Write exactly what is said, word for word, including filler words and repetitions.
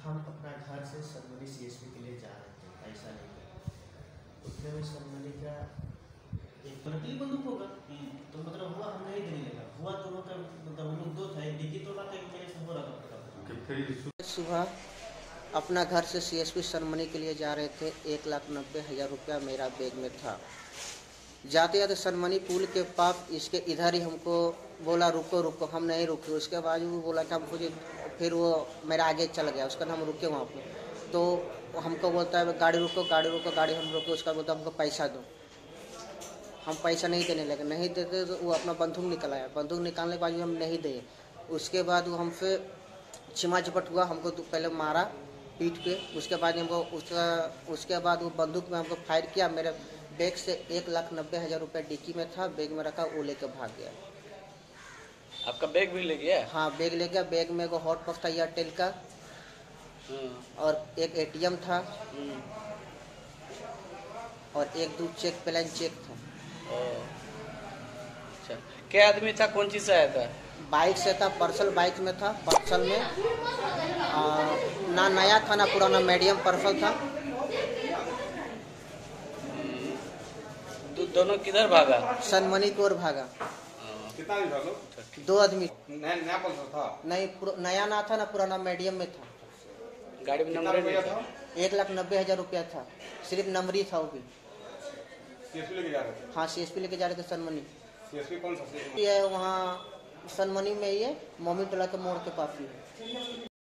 हम अपना घर से सनमनी सीएसपी के लिए जा रहे थे पैसा लेकर। उतने में सनमनी का एक नकली बंदूक होगा तो मतलब हुआ हम नहीं देने लगा, हुआ दोनों का मतलब हम लोग दो थे, डिग्गी तोड़ा था एक मेरे से हो रहा था। सुबह अपना घर से सीएसपी सनमनी के लिए जा रहे थे। एक लाख नब्बे हज़ार रुपया मेरा बैग में था। जाते जाते सनमनी पुल के पास इसके इधर ही हमको बोला रुको रुको, हम नहीं रुके। उसके बाद वो बोला कि हमको, फिर वो मेरा आगे चल गया। उसका हम रुके वहाँ पे, तो हमको बोलता है गाड़ी रुको गाड़ी रुको गाड़ी हम रुके। उसका बोलता है हमको पैसा दो। हम पैसा नहीं देने लगे, नहीं देते तो वो अपना बंदूक निकल आया। बंदूक निकालने के बाद हम नहीं दिए। उसके बाद वो हमसे छिमा झपट हुआ, हमको तो पहले मारा पीठ पे। उसके बाद हमको उसका उसके बाद वो बंदूक में हमको फायर किया। मेरे बैग से एक लाख नब्बे हज़ार रुपये डिक्की में था, बैग में रखा, वो लेके भाग गया। आपका बैग भी ले गया? हाँ बैग ले गया। बैग में एगो हॉटपॉट था एयरटेल का, और एक एटीएम था, और एक दो चेक प्लान चेक था। अच्छा, क्या आदमी था, कौन चीज से आया था? बाइक से था, पर्सल बाइक में था। पर्सल में आ, ना नया था ना पुराना, मीडियम पर्सल था। दो, दोनों किधर भागा? सनमनी की ओर भागा। कितना भी भागो? दो आदमी। नया नया पल्सर था? नहीं, नया ना था ना पुराना, मीडियम में था। गाड़ी में नंबर नहीं था? एक लाख नब्बे हजार रुपया था, सिर्फ नंबरी था वो भी। सीएसपी लेके जा रहे थे? हाँ सीएसपी लेके जा रहे थे सनमनी। सीएसपी कौन सा? ये वहाँ सनमनी में ही है, मोमी टोला के मोड़ के पास ही है।